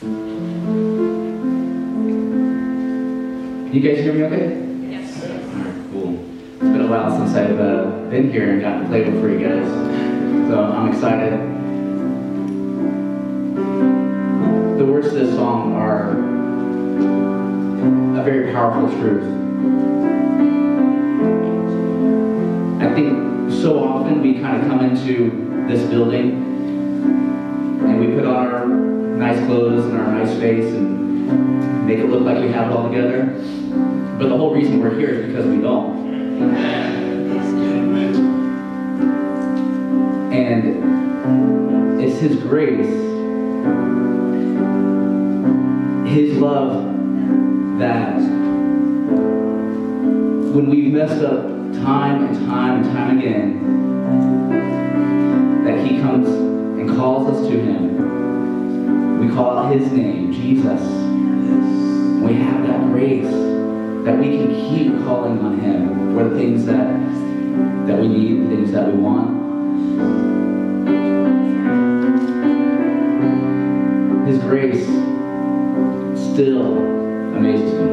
You guys hear me okay? Yes. Alright, cool. It's been a while since I've been here and gotten to play before you guys. So I'm excited. The words to this song are a very powerful truth. I think so often we kind of come into this building and we put on our nice clothes and our nice face and make it look like we have it all together. But the whole reason we're here is because we don't. And it's His grace, His love, that when we've messed up time and time and time again, that He comes and calls us to Him. We call out His name, Jesus. We have that grace that we can keep calling on Him for the things that we need, the things that we want. His grace still amazes me.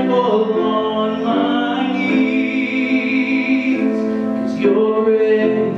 Your grace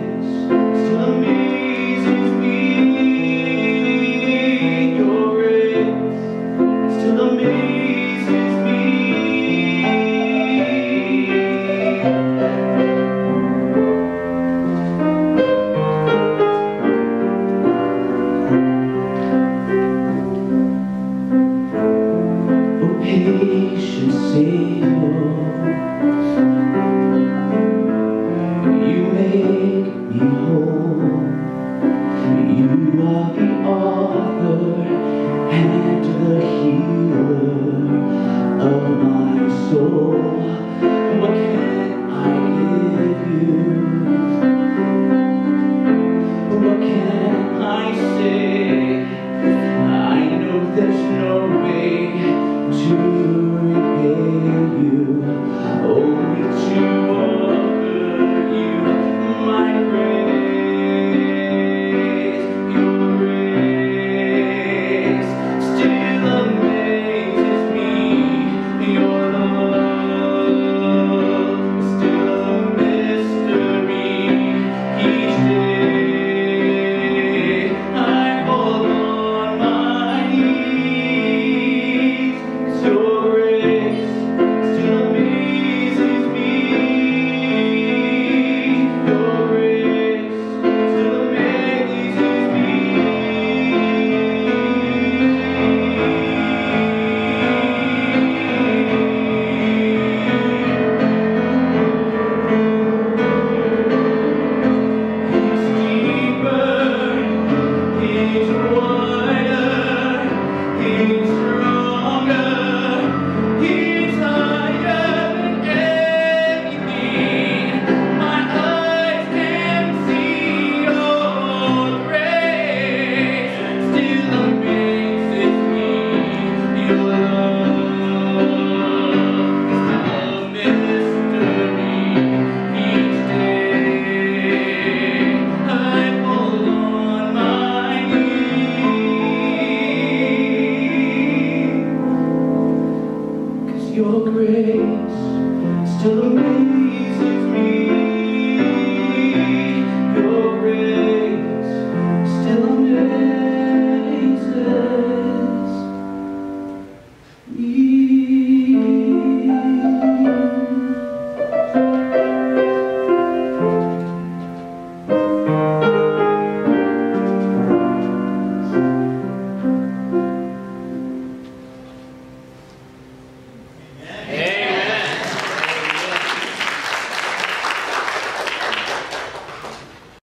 still amazes me. Your grace still amazes me.